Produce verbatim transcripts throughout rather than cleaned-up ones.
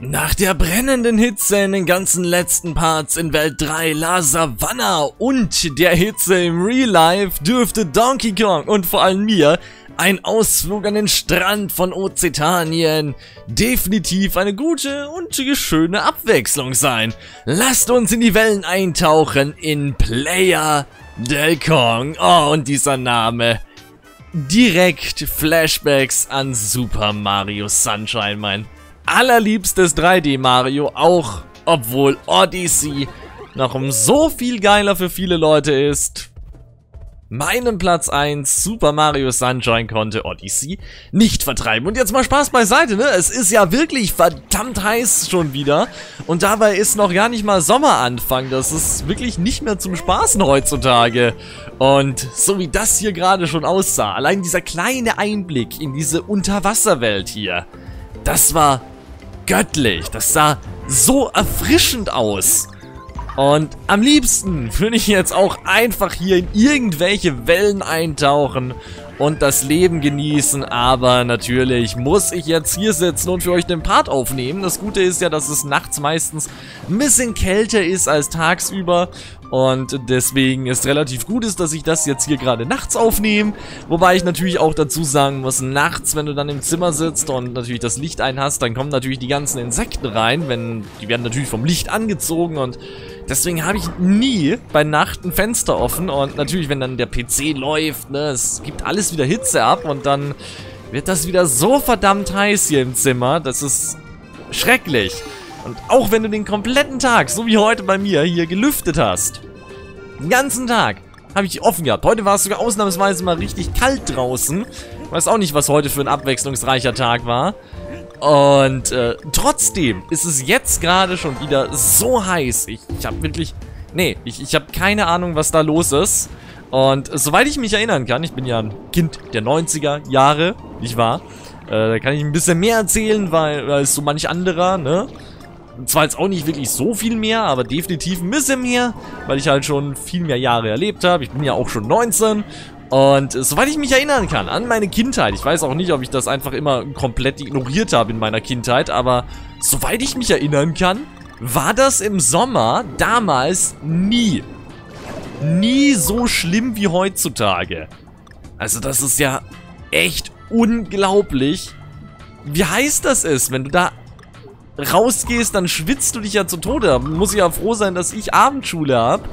Nach der brennenden Hitze in den ganzen letzten Parts in Welt drei, La Savannah und der Hitze im Real Life dürfte Donkey Kong und vor allem mir ein Ausflug an den Strand von Ozetanien definitiv eine gute und schöne Abwechslung sein. Lasst uns in die Wellen eintauchen in Playa del Kong. Oh, und dieser Name. Direkt Flashbacks an Super Mario Sunshine, mein allerliebstes drei D Mario, auch obwohl Odyssey noch um so viel geiler für viele Leute ist. Meinen Platz eins, Super Mario Sunshine, konnte Odyssey nicht vertreiben. Und jetzt mal Spaß beiseite, ne? Es ist ja wirklich verdammt heiß schon wieder. Und dabei ist noch gar nicht mal Sommeranfang. Das ist wirklich nicht mehr zum Spaßen heutzutage. Und so wie das hier gerade schon aussah, allein dieser kleine Einblick in diese Unterwasserwelt hier, das war göttlich. Das sah so erfrischend aus. Und am liebsten würde ich jetzt auch einfach hier in irgendwelche Wellen eintauchen und das Leben genießen. Aber natürlich muss ich jetzt hier sitzen und für euch den Part aufnehmen. Das Gute ist ja, dass es nachts meistens ein bisschen kälter ist als tagsüber. Und deswegen ist relativ gut ist, dass ich das jetzt hier gerade nachts aufnehme. Wobei ich natürlich auch dazu sagen muss, nachts, wenn du dann im Zimmer sitzt und natürlich das Licht ein hast, dann kommen natürlich die ganzen Insekten rein. Wenn, die werden natürlich vom Licht angezogen und deswegen habe ich nie bei Nacht ein Fenster offen. Und natürlich, wenn dann der P C läuft, ne, es gibt alles wieder Hitze ab und dann wird das wieder so verdammt heiß hier im Zimmer. Das ist schrecklich. Und auch wenn du den kompletten Tag, so wie heute bei mir, hier gelüftet hast, den ganzen Tag habe ich die offen gehabt. Heute war es sogar ausnahmsweise mal richtig kalt draußen. Ich weiß auch nicht, was heute für ein abwechslungsreicher Tag war. Und äh, trotzdem ist es jetzt gerade schon wieder so heiß. Ich, ich habe wirklich... Nee, ich, ich habe keine Ahnung, was da los ist. Und äh, soweit ich mich erinnern kann, ich bin ja ein Kind der neunziger Jahre, nicht wahr? Äh, da kann ich ein bisschen mehr erzählen, weil, weil es so manch anderer, ne? Zwar jetzt auch nicht wirklich so viel mehr, aber definitiv ein bisschen mehr, weil ich halt schon viel mehr Jahre erlebt habe. Ich bin ja auch schon neunzehn. Und äh, soweit ich mich erinnern kann, an meine Kindheit, ich weiß auch nicht, ob ich das einfach immer komplett ignoriert habe in meiner Kindheit, aber soweit ich mich erinnern kann, war das im Sommer damals nie, nie so schlimm wie heutzutage. Also das ist ja echt unglaublich, wie heiß das ist, wenn du da rausgehst, dann schwitzt du dich ja zu Tode. Da muss ich ja froh sein, dass ich Abendschule habe,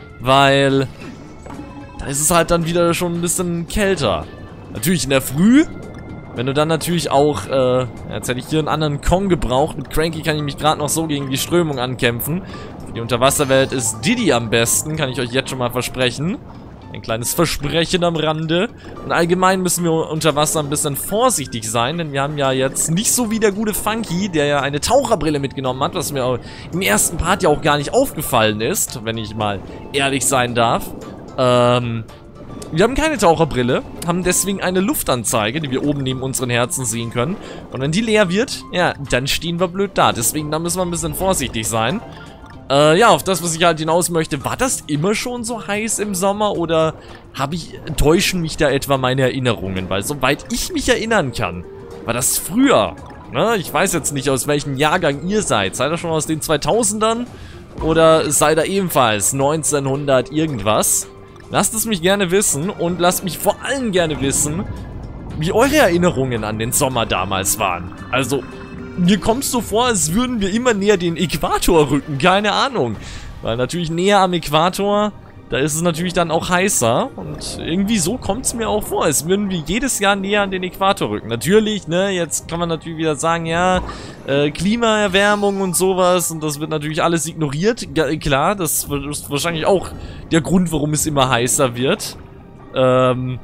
weil da ist es halt dann wieder schon ein bisschen kälter. Natürlich in der Früh, wenn du dann natürlich auch, äh, jetzt hätte ich hier einen anderen Kong gebraucht. Mit Cranky kann ich mich gerade noch so gegen die Strömung ankämpfen. Für die Unterwasserwelt ist Diddy am besten, kann ich euch jetzt schon mal versprechen. Ein kleines Versprechen am Rande. Und allgemein müssen wir unter Wasser ein bisschen vorsichtig sein, denn wir haben ja jetzt nicht so wie der gute Funky, der ja eine Taucherbrille mitgenommen hat, was mir im ersten Part ja auch gar nicht aufgefallen ist, wenn ich mal ehrlich sein darf. Ähm, wir haben keine Taucherbrille, haben deswegen eine Luftanzeige, die wir oben neben unseren Herzen sehen können. Und wenn die leer wird, ja, dann stehen wir blöd da. Deswegen, da müssen wir ein bisschen vorsichtig sein. Äh, ja, auf das, was ich halt hinaus möchte, war das immer schon so heiß im Sommer oder habe ich, täuschen mich da etwa meine Erinnerungen? Weil soweit ich mich erinnern kann, war das früher, ne? Ich weiß jetzt nicht, aus welchem Jahrgang ihr seid. Seid ihr schon aus den zweitausendern oder seid ihr ebenfalls neunzehnhundert irgendwas? Lasst es mich gerne wissen und lasst mich vor allem gerne wissen, wie eure Erinnerungen an den Sommer damals waren. Also, mir kommt es so vor, als würden wir immer näher den Äquator rücken, keine Ahnung. Weil natürlich näher am Äquator, da ist es natürlich dann auch heißer. Und irgendwie so kommt es mir auch vor, als würden wir jedes Jahr näher an den Äquator rücken. Natürlich, ne, jetzt kann man natürlich wieder sagen, ja, äh, Klimaerwärmung und sowas. Und das wird natürlich alles ignoriert. Ja, klar, das ist wahrscheinlich auch der Grund, warum es immer heißer wird. Ähm,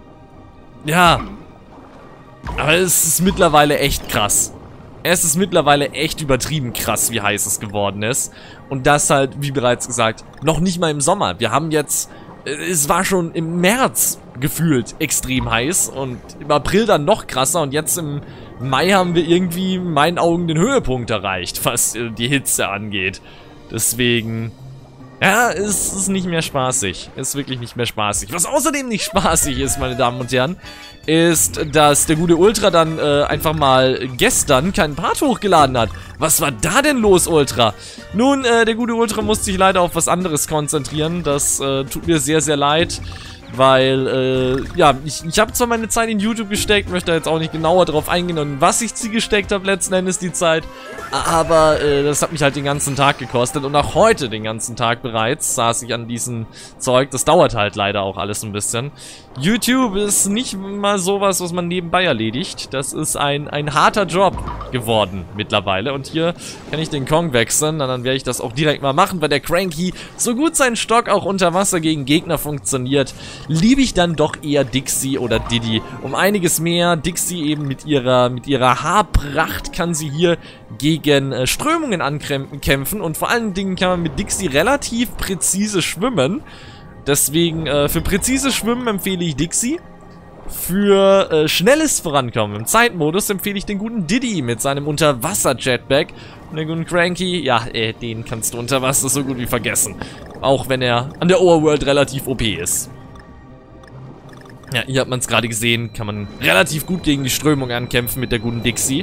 ja. Aber es ist mittlerweile echt krass. Es ist mittlerweile echt übertrieben krass, wie heiß es geworden ist. Und das halt, wie bereits gesagt, noch nicht mal im Sommer. Wir haben jetzt, es war schon im März gefühlt extrem heiß und im April dann noch krasser. Und jetzt im Mai haben wir irgendwie in meinen Augen den Höhepunkt erreicht, was die Hitze angeht. Deswegen, ja, es ist nicht mehr spaßig. Es ist wirklich nicht mehr spaßig. Was außerdem nicht spaßig ist, meine Damen und Herren, ist, dass der gute Ultra dann äh, einfach mal gestern keinen Part hochgeladen hat. Was war da denn los, Ultra? Nun, äh, der gute Ultra musste sich leider auf was anderes konzentrieren. Das äh, tut mir sehr, sehr leid. Weil, äh, ja, ich, ich habe zwar meine Zeit in YouTube gesteckt, möchte jetzt auch nicht genauer darauf eingehen, und was ich sie gesteckt habe, letzten Endes die Zeit. Aber, äh, das hat mich halt den ganzen Tag gekostet, und auch heute den ganzen Tag bereits saß ich an diesem Zeug. Das dauert halt leider auch alles ein bisschen. YouTube ist nicht mal sowas, was man nebenbei erledigt. Das ist ein, ein harter Job geworden mittlerweile. Und hier kann ich den Kong wechseln, dann werde ich das auch direkt mal machen, weil der Cranky, so gut sein Stock auch unter Wasser gegen Gegner funktioniert, liebe ich dann doch eher Dixie oder Diddy um einiges mehr. Dixie eben mit ihrer mit ihrer Haarpracht kann sie hier gegen äh, Strömungen ankämpfen, und vor allen Dingen kann man mit Dixie relativ präzise schwimmen. Deswegen äh, für präzise Schwimmen empfehle ich Dixie. Für äh, schnelles Vorankommen im Zeitmodus empfehle ich den guten Diddy mit seinem Unterwasser-Jetpack. Und den guten Cranky, ja, äh, den kannst du unter Wasser so gut wie vergessen. Auch wenn er an der Overworld relativ O P ist. Ja, hier hat man es gerade gesehen, kann man relativ gut gegen die Strömung ankämpfen mit der guten Dixie.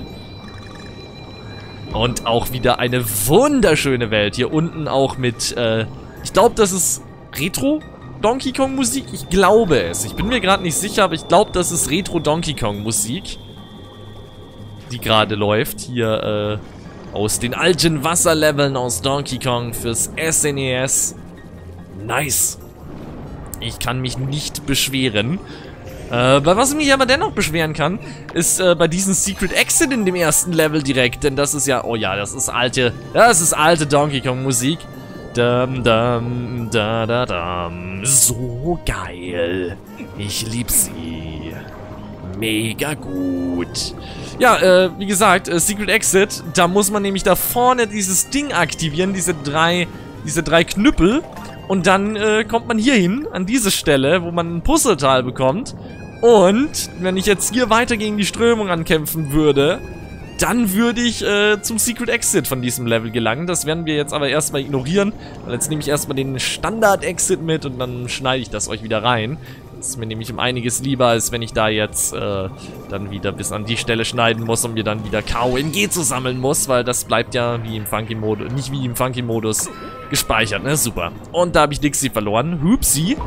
Und auch wieder eine wunderschöne Welt. Hier unten auch mit, äh, ich glaube, das ist Retro Donkey Kong Musik. Ich glaube es. Ich bin mir gerade nicht sicher, aber ich glaube, das ist Retro Donkey Kong Musik, die gerade läuft. Hier, äh, aus den alten Wasserleveln aus Donkey Kong fürs S N E S. Nice. Ich kann mich nicht beschweren. Äh, bei was ich mich aber dennoch beschweren kann, ist äh, bei diesem Secret Exit in dem ersten Level direkt. Denn das ist ja, oh ja, das ist alte, das ist alte Donkey Kong Musik. Dum, dum, da, da, dum. So geil. Ich lieb sie. Mega gut. Ja, äh, wie gesagt, äh, Secret Exit, da muss man nämlich da vorne dieses Ding aktivieren, diese drei, diese drei Knüppel. Und dann äh, kommt man hier hin, an diese Stelle, wo man ein Puzzleteil bekommt. Und wenn ich jetzt hier weiter gegen die Strömung ankämpfen würde, dann würde ich äh, zum Secret Exit von diesem Level gelangen. Das werden wir jetzt aber erstmal ignorieren. Weil jetzt nehme ich erstmal den Standard Exit mit und dann schneide ich das euch wieder rein. Das ist mir nämlich um einiges lieber, als wenn ich da jetzt äh, dann wieder bis an die Stelle schneiden muss und mir dann wieder K O M G zu sammeln muss, weil das bleibt ja wie im Funky-Modus, nicht wie im Funky-Modus gespeichert, ne? Super. Und da habe ich Dixie verloren. Hupsi.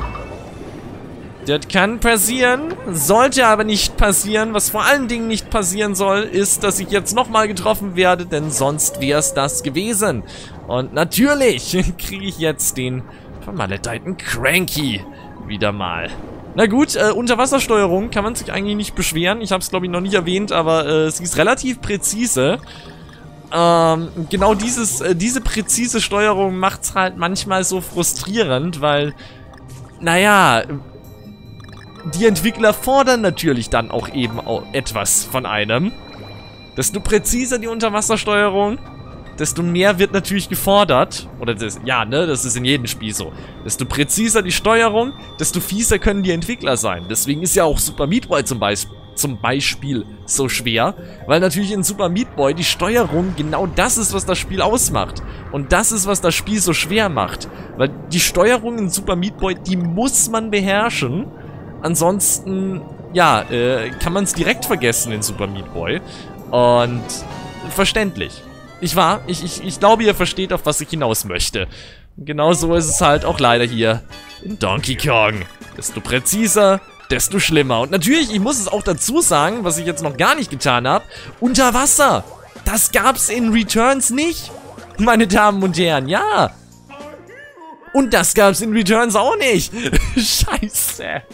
Das kann passieren, sollte aber nicht passieren. Was vor allen Dingen nicht passieren soll, ist, dass ich jetzt nochmal getroffen werde, denn sonst wäre es das gewesen. Und natürlich kriege ich jetzt den vermaledeiten Cranky wieder mal. Na gut, äh, Unterwassersteuerung kann man sich eigentlich nicht beschweren. Ich habe es, glaube ich, noch nicht erwähnt, aber äh, sie ist relativ präzise. Ähm, genau dieses, äh, diese präzise Steuerung macht es halt manchmal so frustrierend, weil, naja, die Entwickler fordern natürlich dann auch eben auch etwas von einem. Desto präziser die Unterwassersteuerung, desto mehr wird natürlich gefordert. Oder das, ja, ne, das ist in jedem Spiel so. Desto präziser die Steuerung, desto fieser können die Entwickler sein. Deswegen ist ja auch Super Meat Boy zum Beispiel, zum Beispiel so schwer. Weil natürlich in Super Meat Boy die Steuerung genau das ist, was das Spiel ausmacht. Und das ist, was das Spiel so schwer macht. Weil die Steuerung in Super Meat Boy, die muss man beherrschen. Ansonsten, ja, äh, kann man es direkt vergessen in Super Meat Boy. Und verständlich. Ich war, ich, ich, ich glaube, ihr versteht, auf was ich hinaus möchte. Genau so ist es halt auch leider hier in Donkey Kong. Desto präziser, desto schlimmer. Und natürlich, ich muss es auch dazu sagen, was ich jetzt noch gar nicht getan habe, unter Wasser. Das gab's in Returns nicht, meine Damen und Herren, ja. Und das gab's in Returns auch nicht. Scheiße.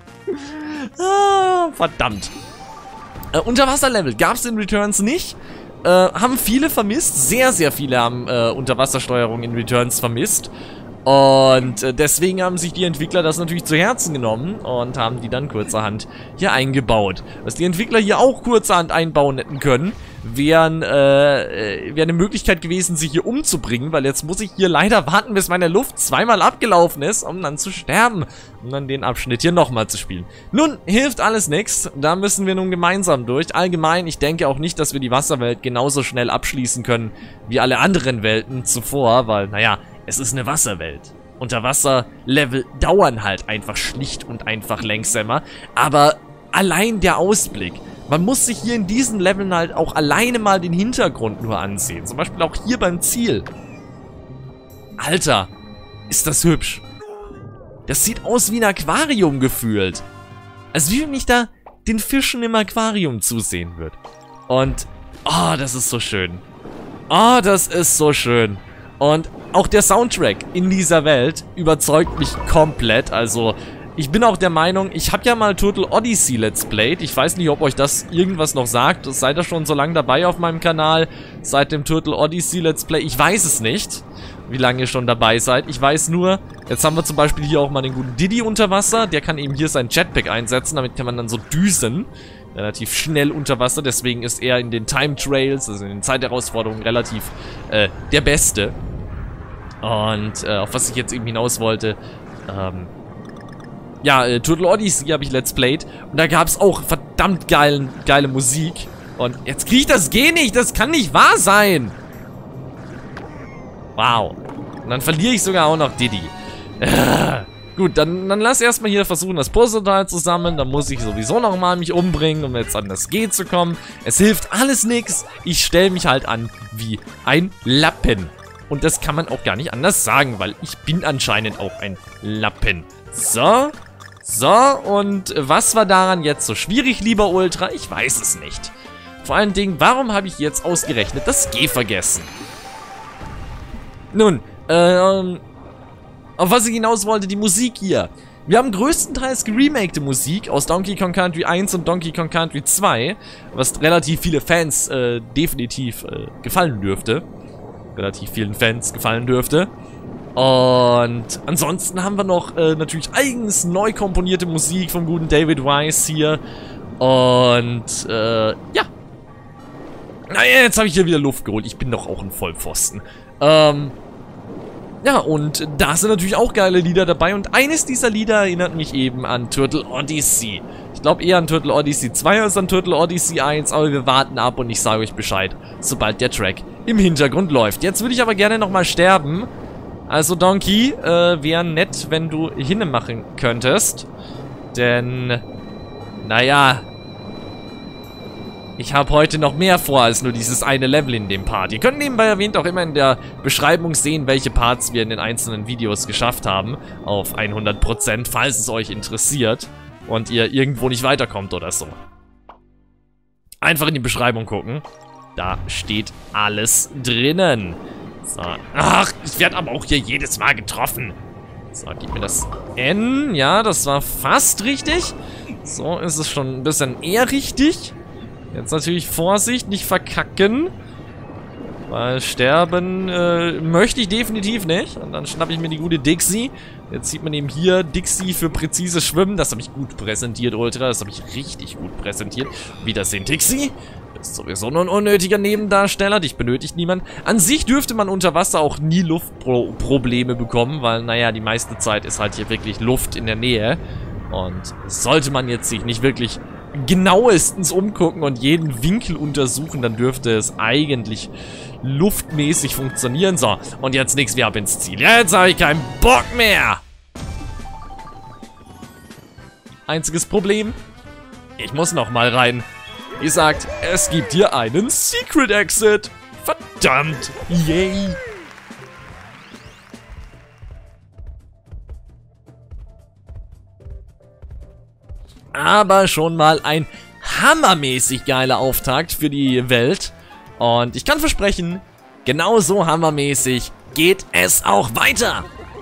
Ah, verdammt. Äh, Unterwasserlevel gab es in Returns nicht. Äh, haben viele vermisst. Sehr, sehr viele haben äh, Unterwassersteuerung in Returns vermisst. Und äh, deswegen haben sich die Entwickler das natürlich zu Herzen genommen und haben die dann kurzerhand hier eingebaut. Was die Entwickler hier auch kurzerhand einbauen hätten können, wären, äh, wäre eine Möglichkeit gewesen, sich hier umzubringen, weil jetzt muss ich hier leider warten, bis meine Luft zweimal abgelaufen ist, um dann zu sterben, um dann den Abschnitt hier nochmal zu spielen. Nun, hilft alles nichts, da müssen wir nun gemeinsam durch. Allgemein, ich denke auch nicht, dass wir die Wasserwelt genauso schnell abschließen können, wie alle anderen Welten zuvor, weil, naja, es ist eine Wasserwelt. Unterwasserlevel dauern halt einfach schlicht und einfach langsamer, aber allein der Ausblick. Man muss sich hier in diesen Leveln halt auch alleine mal den Hintergrund nur ansehen. Zum Beispiel auch hier beim Ziel. Alter, ist das hübsch. Das sieht aus wie ein Aquarium gefühlt. Als wie wenn ich da den Fischen im Aquarium zusehen würde. Und, oh, das ist so schön. Oh, das ist so schön. Und auch der Soundtrack in dieser Welt überzeugt mich komplett. Also, ich bin auch der Meinung, ich habe ja mal Turtle Odyssey Let's Played. Ich weiß nicht, ob euch das irgendwas noch sagt. Seid ihr schon so lange dabei auf meinem Kanal? Seit dem Turtle Odyssey Let's Play? Ich weiß es nicht, wie lange ihr schon dabei seid. Ich weiß nur, jetzt haben wir zum Beispiel hier auch mal den guten Diddy unter Wasser. Der kann eben hier sein Jetpack einsetzen. Damit kann man dann so düsen. Relativ schnell unter Wasser. Deswegen ist er in den Time Trails, also in den Zeitherausforderungen, relativ äh, der Beste. Und äh, auf was ich jetzt eben hinaus wollte, ähm... ja, äh, Turtle Odyssey habe ich Let's Played. Und da gab es auch verdammt geilen, geile Musik. Und jetzt kriege ich das G nicht. Das kann nicht wahr sein. Wow. Und dann verliere ich sogar auch noch Diddy. Äh, gut, dann, dann lass erstmal hier versuchen, das Puzzleteil zu sammeln. Dann muss ich sowieso nochmal mich umbringen, um jetzt an das G zu kommen. Es hilft alles nichts. Ich stelle mich halt an wie ein Lappen. Und das kann man auch gar nicht anders sagen, weil ich bin anscheinend auch ein Lappen. So. So, und was war daran jetzt so schwierig, lieber Ultra? Ich weiß es nicht. Vor allen Dingen, warum habe ich jetzt ausgerechnet das G vergessen? Nun, ähm, auf was ich hinaus wollte, die Musik hier. Wir haben größtenteils geremakte Musik aus Donkey Kong Country eins und Donkey Kong Country zwei, was relativ viele Fans äh, definitiv äh, gefallen dürfte. Relativ vielen Fans gefallen dürfte. Und ansonsten haben wir noch äh, natürlich eigens neu komponierte Musik vom guten David Wise hier. Und, äh, ja. Naja, jetzt habe ich hier wieder Luft geholt. Ich bin doch auch ein Vollpfosten. Ähm, ja, und da sind natürlich auch geile Lieder dabei. Und eines dieser Lieder erinnert mich eben an Turtle Odyssey. Ich glaube eher an Turtle Odyssey zwei als an Turtle Odyssey eins. Aber wir warten ab und ich sage euch Bescheid, sobald der Track im Hintergrund läuft. Jetzt würde ich aber gerne nochmal sterben. Also Donkey, äh, wäre nett, wenn du hinne machen könntest. Denn, naja, ich habe heute noch mehr vor als nur dieses eine Level in dem Part. Ihr könnt nebenbei erwähnt auch immer in der Beschreibung sehen, welche Parts wir in den einzelnen Videos geschafft haben. Auf hundert Prozent, falls es euch interessiert und ihr irgendwo nicht weiterkommt oder so. Einfach in die Beschreibung gucken. Da steht alles drinnen. So. Ach, ich werde aber auch hier jedes Mal getroffen. So, gib mir das N. Ja, das war fast richtig. So, ist es schon ein bisschen eher richtig. Jetzt natürlich Vorsicht, nicht verkacken. Weil sterben äh, möchte ich definitiv nicht. Und dann schnappe ich mir die gute Dixie. Jetzt sieht man eben hier Dixie für präzises Schwimmen. Das habe ich gut präsentiert, Ultra. Das habe ich richtig gut präsentiert. Wiedersehen, Dixie. Das ist sowieso nur ein unnötiger Nebendarsteller. Dich benötigt niemand. An sich dürfte man unter Wasser auch nie Luftprobleme bekommen. Weil, naja, die meiste Zeit ist halt hier wirklich Luft in der Nähe. Und sollte man jetzt sich nicht wirklich genauestens umgucken und jeden Winkel untersuchen, dann dürfte es eigentlich luftmäßig funktionieren. So, und jetzt nichts mehr ab ins Ziel. Ja, jetzt habe ich keinen Bock mehr. Einziges Problem, ich muss noch mal rein. Wie gesagt, es gibt hier einen Secret Exit. Verdammt. Yay. Aber schon mal ein hammermäßig geiler Auftakt für die Welt. Und ich kann versprechen, genauso hammermäßig geht es auch weiter.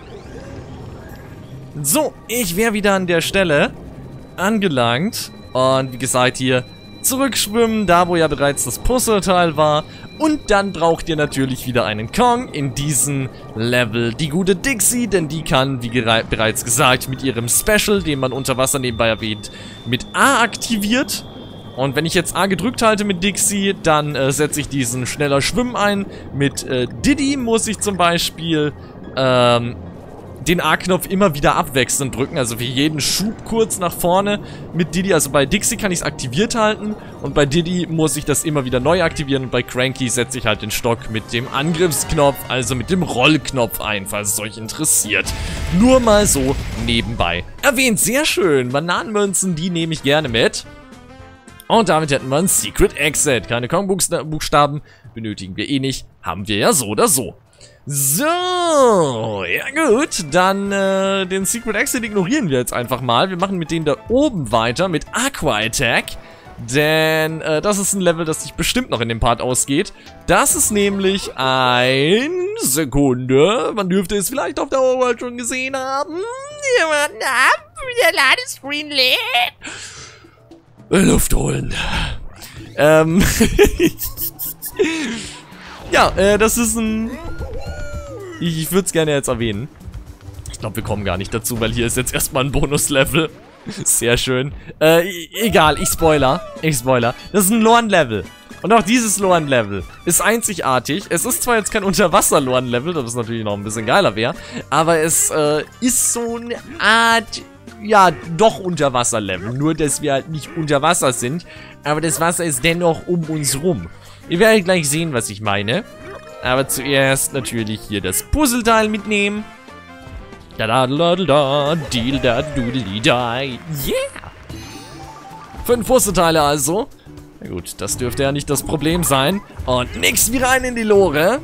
So, ich wäre wieder an der Stelle angelangt. Und wie gesagt hier, zurückschwimmen, da wo ja bereits das Puzzleteil war. Und dann braucht ihr natürlich wieder einen Kong in diesem Level. Die gute Dixie, denn die kann, wie bereits gesagt, mit ihrem Special, den man unter Wasser nebenbei erwähnt, mit A aktiviert. Und wenn ich jetzt A gedrückt halte mit Dixie, dann äh, setze ich diesen schneller Schwimmen ein. Mit äh, Diddy muss ich zum Beispiel ähm, den A-Knopf immer wieder abwechselnd drücken, also für jeden Schub kurz nach vorne mit Diddy. Also bei Dixie kann ich es aktiviert halten und bei Diddy muss ich das immer wieder neu aktivieren und bei Cranky setze ich halt den Stock mit dem Angriffsknopf, also mit dem Rollknopf ein, falls es euch interessiert. Nur mal so nebenbei erwähnt. Sehr schön. Bananenmünzen, die nehme ich gerne mit. Und damit hätten wir ein Secret Exit. Keine Kong-Buchstaben benötigen wir eh nicht. Haben wir ja so oder so. So, ja gut, dann äh, den Secret Exit ignorieren wir jetzt einfach mal. Wir machen mit denen da oben weiter, mit Aqua Attack. Denn äh, das ist ein Level, das sich bestimmt noch in dem Part ausgeht. Das ist nämlich ein... Sekunde, man dürfte es vielleicht auf der Overworld schon gesehen haben. Jemand ab, der Ladescreen lädt. Luft holen. Ähm... ja, äh, das ist ein... Ich, ich würde es gerne jetzt erwähnen. Ich glaube, wir kommen gar nicht dazu, weil hier ist jetzt erstmal ein Bonuslevel. Sehr schön. Äh, egal, ich spoiler. Ich spoiler. Das ist ein Lorn-Level. Und auch dieses Lorn-Level ist einzigartig. Es ist zwar jetzt kein Unterwasser-Lorn-Level, das natürlich noch ein bisschen geiler wäre, aber es äh, ist so eine Art... Ja, doch Unterwasser-Level. Nur, dass wir halt nicht unter Wasser sind. Aber das Wasser ist dennoch um uns rum. Ihr werdet gleich sehen, was ich meine. Aber zuerst natürlich hier das Puzzleteil mitnehmen. Da da da da da, deal da doodly da. Yeah! Fünf Puzzleteile also. Na gut, das dürfte ja nicht das Problem sein. Und nix wie rein in die Lore.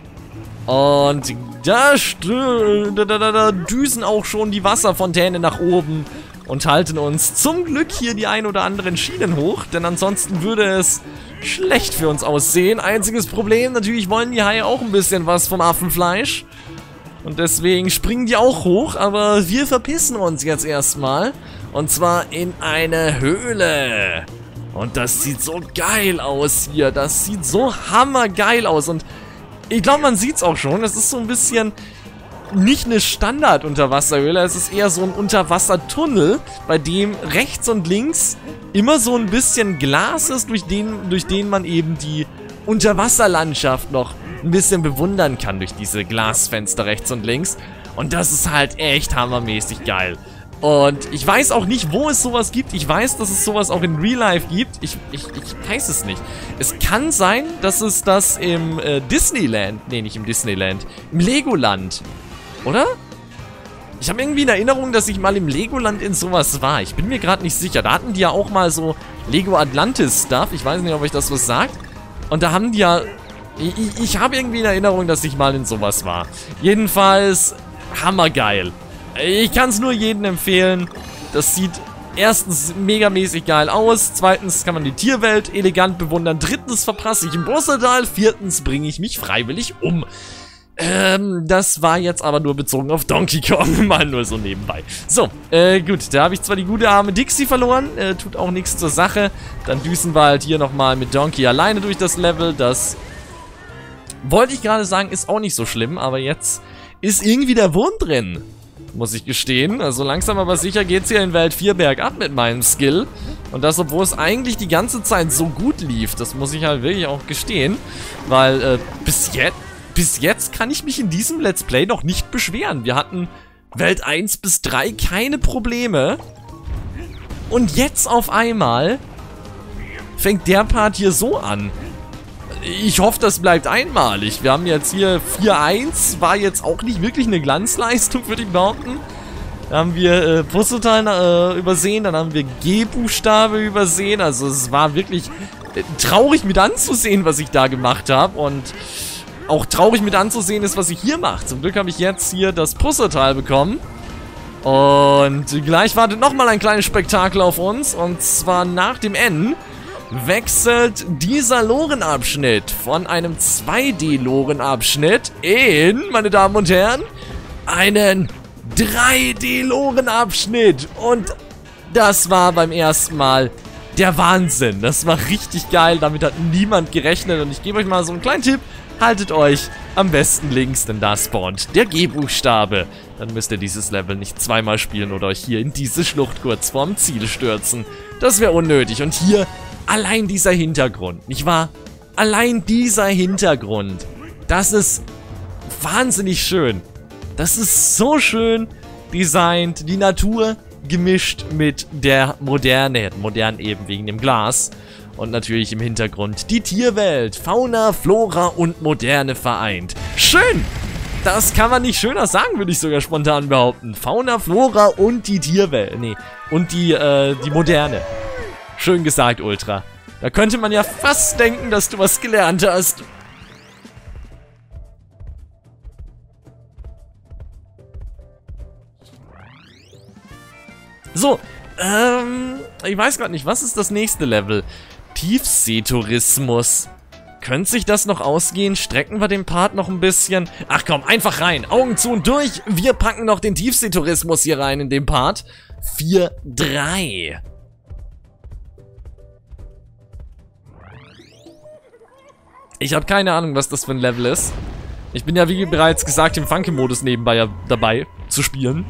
Und da, da, da, da, da düsen auch schon die Wasserfontäne nach oben und halten uns zum Glück hier die ein oder anderen Schienen hoch, denn ansonsten würde es schlecht für uns aussehen. Einziges Problem, natürlich wollen die Haie auch ein bisschen was vom Affenfleisch. Und deswegen springen die auch hoch, aber wir verpissen uns jetzt erstmal. Und zwar in eine Höhle. Und das sieht so geil aus hier. Das sieht so hammergeil aus. Und ich glaube, man sieht es auch schon. Es ist so ein bisschen nicht eine Standard-Unterwasserhöhle. Es ist eher so ein Unterwassertunnel, bei dem rechts und links immer so ein bisschen Glas ist, durch den, durch den man eben die Unterwasserlandschaft noch ein bisschen bewundern kann durch diese Glasfenster rechts und links. Und das ist halt echt hammermäßig geil. Und ich weiß auch nicht, wo es sowas gibt. Ich weiß, dass es sowas auch in Real Life gibt. Ich, ich, ich weiß es nicht. Es kann sein, dass es das im äh, Disneyland, nee, nicht im Disneyland, im Legoland, oder? Ich habe irgendwie in Erinnerung, dass ich mal im Legoland in sowas war. Ich bin mir gerade nicht sicher. Da hatten die ja auch mal so Lego Atlantis Stuff. Ich weiß nicht, ob euch das was sagt. Und da haben die ja... Ich, ich, ich habe irgendwie in Erinnerung, dass ich mal in sowas war. Jedenfalls hammergeil. Ich kann es nur jedem empfehlen. Das sieht erstens megamäßig geil aus. Zweitens kann man die Tierwelt elegant bewundern. Drittens verpasse ich ein Puzzleteil. Viertens bringe ich mich freiwillig um. Ähm, das war jetzt aber nur bezogen auf Donkey Kong. Mal nur so nebenbei. So, äh, gut. Da habe ich zwar die gute arme Dixie verloren. Äh, tut auch nichts zur Sache. Dann düsen wir halt hier nochmal mit Donkey alleine durch das Level. Das wollte ich gerade sagen, ist auch nicht so schlimm. Aber jetzt ist irgendwie der Wurm drin. Muss ich gestehen. Also langsam aber sicher geht es hier in Welt vier bergab mit meinem Skill. Und das, obwohl es eigentlich die ganze Zeit so gut lief. Das muss ich halt wirklich auch gestehen. Weil äh, bis jetzt, bis jetzt kann ich mich in diesem Let's Play noch nicht beschweren. Wir hatten Welt eins bis drei keine Probleme. Und jetzt auf einmal fängt der Part hier so an. Ich hoffe, das bleibt einmalig. Wir haben jetzt hier vier eins. War jetzt auch nicht wirklich eine Glanzleistung, würde ich behaupten. Da haben wir äh, Puzzleteil äh, übersehen. Dann haben wir G-Buchstabe übersehen. Also es war wirklich äh, traurig mit anzusehen, was ich da gemacht habe. Und auch traurig mit anzusehen ist, was ich hier mache. Zum Glück habe ich jetzt hier das Puzzleteil bekommen. Und gleich wartet nochmal ein kleines Spektakel auf uns. Und zwar nach dem N wechselt dieser Lorenabschnitt von einem zwei D Lorenabschnitt in, meine Damen und Herren, einen drei D Lorenabschnitt. Und das war beim ersten Mal der Wahnsinn. Das war richtig geil, damit hat niemand gerechnet. Und ich gebe euch mal so einen kleinen Tipp. Haltet euch am besten links, denn da spawnt der G-Buchstabe. Dann müsst ihr dieses Level nicht zweimal spielen oder euch hier in diese Schlucht kurz vorm Ziel stürzen. Das wäre unnötig. Und hier allein dieser Hintergrund, nicht wahr? Allein dieser Hintergrund, das ist wahnsinnig schön. Das ist so schön designt. Die Natur gemischt mit der Moderne. Modern eben wegen dem Glas. Und natürlich im Hintergrund die Tierwelt. Fauna, Flora und Moderne vereint. Schön! Das kann man nicht schöner sagen, würde ich sogar spontan behaupten. Fauna, Flora und die Tierwelt. Nee, und die, äh, die Moderne. Schön gesagt, Ultra. Da könnte man ja fast denken, dass du was gelernt hast. So, ähm, ich weiß gerade nicht, was ist das nächste Level? Tiefseetourismus. Könnte sich das noch ausgehen? Strecken wir den Part noch ein bisschen? Ach komm, einfach rein. Augen zu und durch. Wir packen noch den Tiefseetourismus hier rein in den Part. vier drei. Ich habe keine Ahnung, was das für ein Level ist. Ich bin ja, wie bereits gesagt, im Funky-Modus nebenbei ja dabei zu spielen.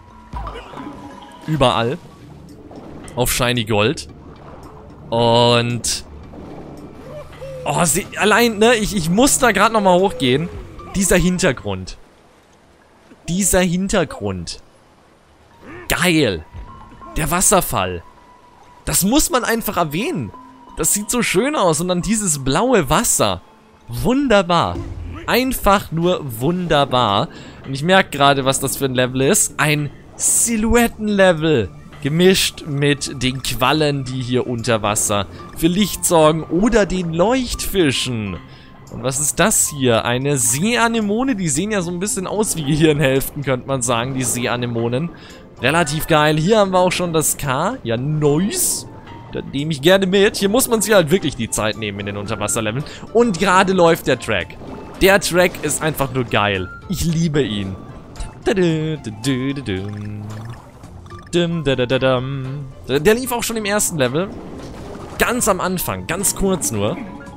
Überall. Auf Shiny Gold. Und... Oh, sie, allein, ne, ich, ich muss da gerade nochmal hochgehen. Dieser Hintergrund. Dieser Hintergrund. Geil. Der Wasserfall. Das muss man einfach erwähnen. Das sieht so schön aus. Und dann dieses blaue Wasser. Wunderbar. Einfach nur wunderbar. Und ich merke gerade, was das für ein Level ist. Ein Silhouettenlevel. Gemischt mit den Quallen, die hier unter Wasser für Licht sorgen. Oder den Leuchtfischen. Und was ist das hier? Eine Seeanemone. Die sehen ja so ein bisschen aus wie Gehirnhälften, könnte man sagen. Die Seeanemonen. Relativ geil. Hier haben wir auch schon das K. Ja, nice. Das nehme ich gerne mit. Hier muss man sich halt wirklich die Zeit nehmen in den Unterwasserleveln. Und gerade läuft der Track. Der Track ist einfach nur geil. Ich liebe ihn. Der lief auch schon im ersten Level. Ganz am Anfang. Ganz kurz nur.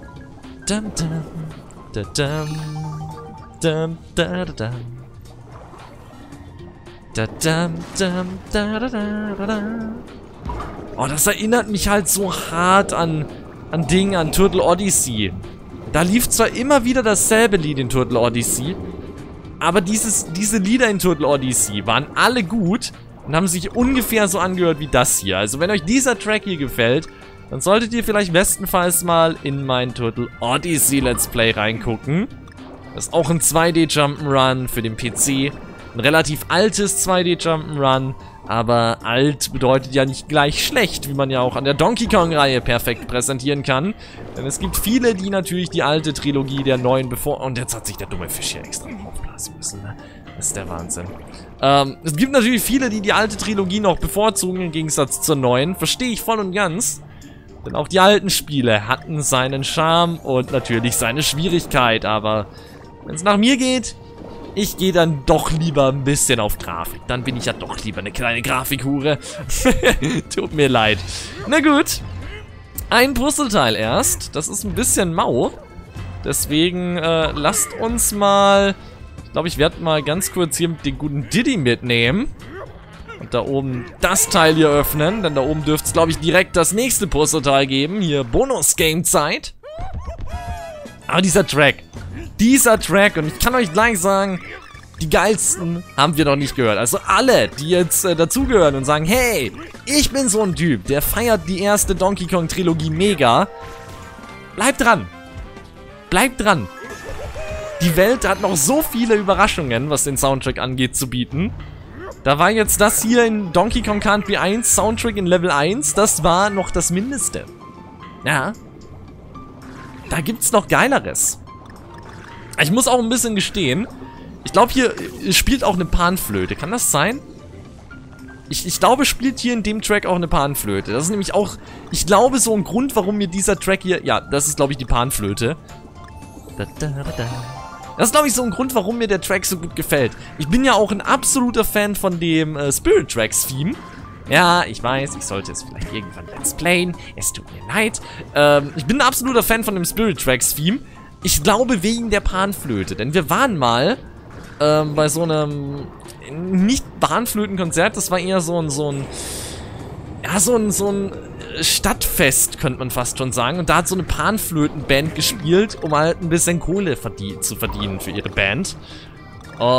Oh, das erinnert mich halt so hart an, an Ding, an Turtle Odyssey. Da lief zwar immer wieder dasselbe Lied in Turtle Odyssey, aber dieses, diese Lieder in Turtle Odyssey waren alle gut und haben sich ungefähr so angehört wie das hier. Also wenn euch dieser Track hier gefällt, dann solltet ihr vielleicht bestenfalls mal in mein Turtle Odyssey Let's Play reingucken. Das ist auch ein zwei D Jump'n'Run für den P C. Ein relativ altes zwei D Jump'n'Run. Aber alt bedeutet ja nicht gleich schlecht, wie man ja auch an der Donkey Kong-Reihe perfekt präsentieren kann. Denn es gibt viele, die natürlich die alte Trilogie der neuen bevor... Und jetzt hat sich der dumme Fisch hier extra aufblasen müssen, ne? Das ist der Wahnsinn. Ähm, es gibt natürlich viele, die die alte Trilogie noch bevorzugen, im Gegensatz zur neuen. Verstehe ich voll und ganz. Denn auch die alten Spiele hatten seinen Charme und natürlich seine Schwierigkeit. Aber wenn es nach mir geht... Ich gehe dann doch lieber ein bisschen auf Grafik. Dann bin ich ja doch lieber eine kleine Grafikhure. Tut mir leid. Na gut. Ein Puzzleteil erst. Das ist ein bisschen mau. Deswegen äh, lasst uns mal... Ich glaube, ich werde mal ganz kurz hier den guten Diddy mitnehmen. Und da oben das Teil hier öffnen. Denn da oben dürfte es, glaube ich, direkt das nächste Puzzleteil geben. Hier Bonus-Game-Zeit. Aber dieser Track... Dieser Track, und ich kann euch gleich sagen, die geilsten haben wir noch nicht gehört. Also alle, die jetzt äh, dazugehören und sagen, hey, ich bin so ein Typ, der feiert die erste Donkey Kong Trilogie mega. Bleibt dran. Bleibt dran. Die Welt hat noch so viele Überraschungen, was den Soundtrack angeht, zu bieten. Da war jetzt das hier in Donkey Kong Country eins, Soundtrack in Level eins, das war noch das Mindeste. Ja. Da gibt's noch Geileres. Ich muss auch ein bisschen gestehen, ich glaube hier spielt auch eine Panflöte. Kann das sein? Ich, ich glaube, spielt hier in dem Track auch eine Panflöte. Das ist nämlich auch, ich glaube, so ein Grund, warum mir dieser Track hier... Ja, das ist, glaube ich, die Panflöte. Das ist, glaube ich, so ein Grund, warum mir der Track so gut gefällt. Ich bin ja auch ein absoluter Fan von dem äh, Spirit Tracks Theme. Ja, ich weiß, ich sollte es vielleicht irgendwann let's playen. Es tut mir leid. Ähm, ich bin ein absoluter Fan von dem Spirit Tracks Theme. Ich glaube wegen der Panflöte, denn wir waren mal ähm, bei so einem nicht Panflötenkonzert, das war eher so ein, so ein, ja, so ein, so ein Stadtfest, könnte man fast schon sagen. Und da hat so eine Panflötenband gespielt, um halt ein bisschen Kohle verdien zu verdienen für ihre Band. Und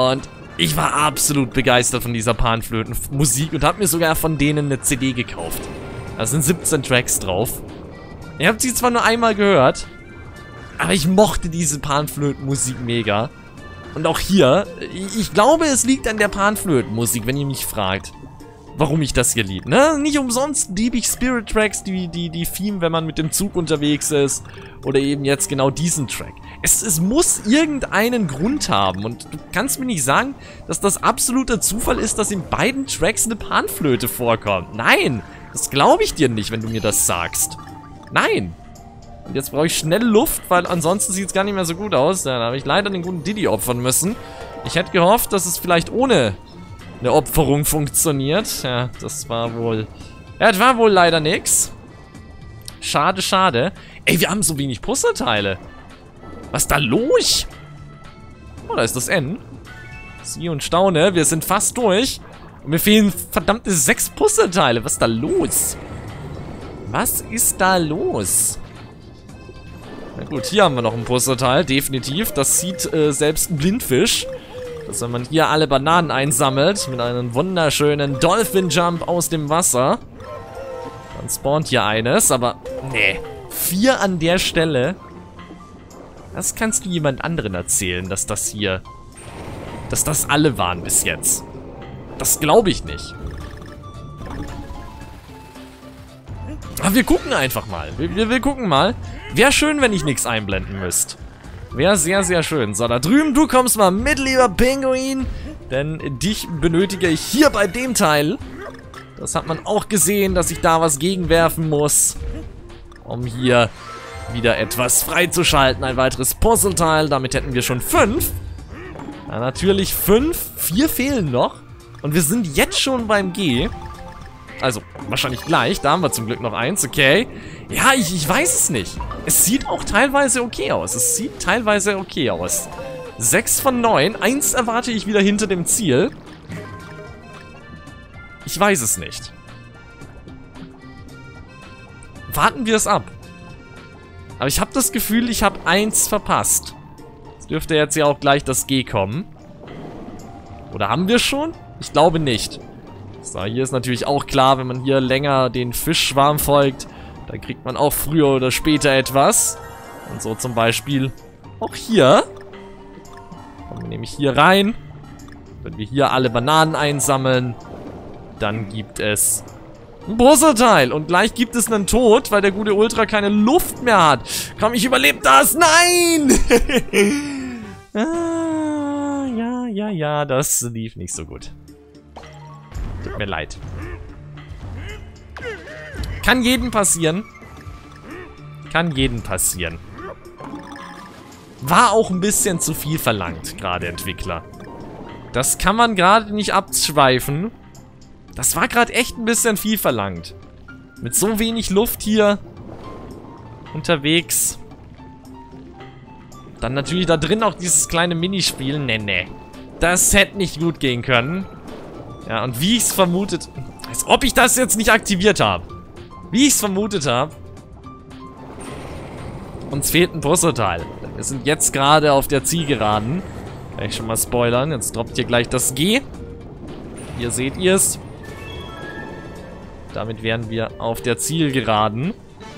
Ich war absolut begeistert von dieser Panflötenmusik und habe mir sogar von denen eine C D gekauft. Da sind siebzehn Tracks drauf. Ihr habt sie zwar nur einmal gehört, aber ich mochte diese Panflötenmusik mega. Und auch hier, ich glaube, es liegt an der Panflötenmusik, wenn ihr mich fragt, warum ich das hier liebe. Ne? Nicht umsonst liebe ich Spirit Tracks, die, die, die Theme, wenn man mit dem Zug unterwegs ist. Oder eben jetzt genau diesen Track. Es, es muss irgendeinen Grund haben. Und du kannst mir nicht sagen, dass das absoluter Zufall ist, dass in beiden Tracks eine Panflöte vorkommt. Nein, das glaube ich dir nicht, wenn du mir das sagst. Nein. Und jetzt brauche ich schnell Luft, weil ansonsten sieht es gar nicht mehr so gut aus. Dann habe ich leider den guten Diddy opfern müssen. Ich hätte gehofft, dass es vielleicht ohne eine Opferung funktioniert. Ja, das war wohl... Ja, das war wohl leider nix. Schade, schade. Ey, wir haben so wenig Puzzleteile. Was ist da los? Oh, da ist das N. Sieh und staune, wir sind fast durch. Und mir fehlen verdammte sechs Puzzleteile. Was ist da los? Was ist da los? Na gut, hier haben wir noch ein Puzzleteil, definitiv. Das sieht äh, selbst ein Blindfisch. Dass wenn man hier alle Bananen einsammelt, mit einem wunderschönen Dolphin Jump aus dem Wasser, dann spawnt hier eines, aber nee. Vier an der Stelle. Das kannst du jemand anderen erzählen, dass das hier, dass das alle waren bis jetzt. Das glaube ich nicht. Aber wir gucken einfach mal. Wir, wir, wir gucken mal. Wäre schön, wenn ich nichts einblenden müsste. Wäre sehr, sehr schön. So, da drüben, du kommst mal mit, lieber Pinguin. Denn dich benötige ich hier bei dem Teil. Das hat man auch gesehen, dass ich da was gegenwerfen muss. Um hier wieder etwas freizuschalten. Ein weiteres Puzzleteil. Damit hätten wir schon fünf. Ja, natürlich fünf. Vier fehlen noch. Und wir sind jetzt schon beim G. Also, wahrscheinlich gleich. Da haben wir zum Glück noch eins, okay. Ja, ich, ich weiß es nicht. Es sieht auch teilweise okay aus. Es sieht teilweise okay aus. sechs von neun. eins erwarte ich wieder hinter dem Ziel. Ich weiß es nicht. Warten wir es ab. Aber ich habe das Gefühl, ich habe eins verpasst. Es dürfte jetzt ja auch gleich das G kommen. Oder haben wir schon? Ich glaube nicht. So, hier ist natürlich auch klar, wenn man hier länger den Fischschwarm folgt, dann kriegt man auch früher oder später etwas. Und so zum Beispiel auch hier. Kommen wir nämlich hier rein. Wenn wir hier alle Bananen einsammeln, dann gibt es ein Puzzleteil. Und gleich gibt es einen Tod, weil der gute Ultra keine Luft mehr hat. Komm, ich überlebe das. Nein! ah, ja, ja, ja, das lief nicht so gut. Tut mir leid. Kann jedem passieren. Kann jedem passieren. War auch ein bisschen zu viel verlangt, gerade Entwickler. Das kann man gerade nicht abschweifen. Das war gerade echt ein bisschen viel verlangt. Mit so wenig Luft hier unterwegs. Dann natürlich da drin auch dieses kleine Minispiel. Nee, nee. Das hätte nicht gut gehen können. Ja, und wie ich es vermutet... Als ob ich das jetzt nicht aktiviert habe. Wie ich es vermutet habe. Uns fehlt ein Puzzleteil. Wir sind jetzt gerade auf der Zielgeraden. Kann ich schon mal spoilern. Jetzt droppt hier gleich das G. Hier seht ihr es. Damit wären wir auf der Zielgeraden.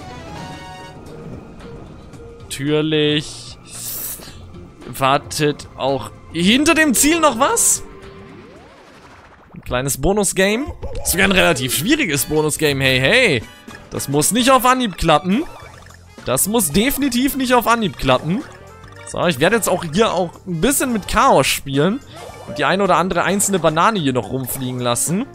Natürlich wartet auch hinter dem Ziel noch was. Ein kleines Bonus-Game. Sogar ein relativ schwieriges Bonus-Game. Hey, hey. Das muss nicht auf Anhieb klappen. Das muss definitiv nicht auf Anhieb klappen. So, ich werde jetzt auch hier auch ein bisschen mit Chaos spielen. Und die eine oder andere einzelne Banane hier noch rumfliegen lassen.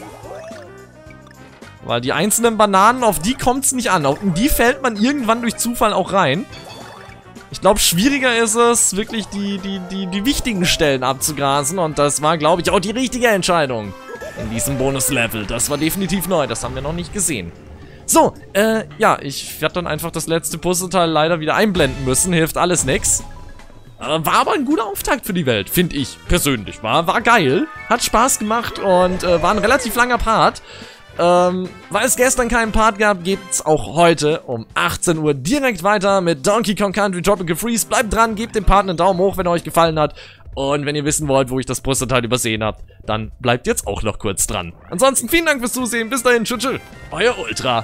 Weil die einzelnen Bananen, auf die kommt es nicht an. Auf die fällt man irgendwann durch Zufall auch rein. Ich glaube, schwieriger ist es, wirklich die, die, die, die wichtigen Stellen abzugrasen. Und das war, glaube ich, auch die richtige Entscheidung in diesem Bonus-Level. Das war definitiv neu. Das haben wir noch nicht gesehen. So, äh, ja, ich werde dann einfach das letzte Puzzleteil leider wieder einblenden müssen. Hilft alles nix. Äh, war aber ein guter Auftakt für die Welt, finde ich persönlich. War, war geil, hat Spaß gemacht und äh, war ein relativ langer Part. Ähm, weil es gestern keinen Part gab, geht's auch heute um achtzehn Uhr direkt weiter mit Donkey Kong Country Tropical Freeze. Bleibt dran, gebt dem Part einen Daumen hoch, wenn er euch gefallen hat. Und wenn ihr wissen wollt, wo ich das Puzzleteil übersehen habe, dann bleibt jetzt auch noch kurz dran. Ansonsten vielen Dank fürs Zusehen. Bis dahin. Tschüss. Euer Ultra.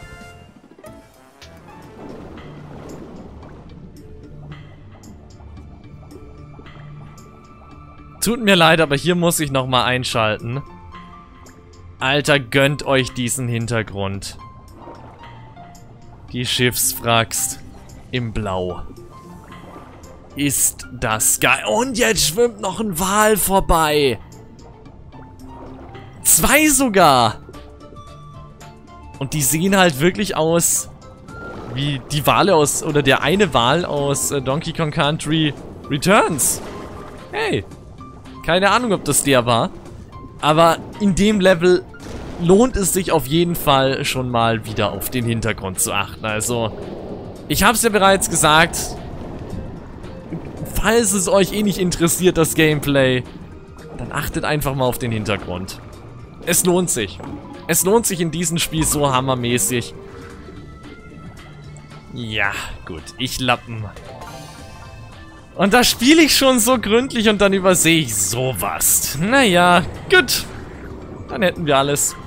Tut mir leid, aber hier muss ich nochmal einschalten. Alter, gönnt euch diesen Hintergrund. Die Schiffswracks im Blau. Ist das geil. Und jetzt schwimmt noch ein Wal vorbei. Zwei sogar. Und die sehen halt wirklich aus wie die Wale aus, oder der eine Wal aus äh, Donkey Kong Country Returns. Hey. Keine Ahnung, ob das der war. Aber in dem Level lohnt es sich auf jeden Fall schon mal wieder auf den Hintergrund zu achten. Also, ich habe es ja bereits gesagt. Falls es euch eh nicht interessiert, das Gameplay, dann achtet einfach mal auf den Hintergrund. Es lohnt sich. Es lohnt sich in diesem Spiel so hammermäßig. Ja, gut. Ich Lappen. Und da spiele ich schon so gründlich und dann übersehe ich sowas. Naja, gut. Dann hätten wir alles.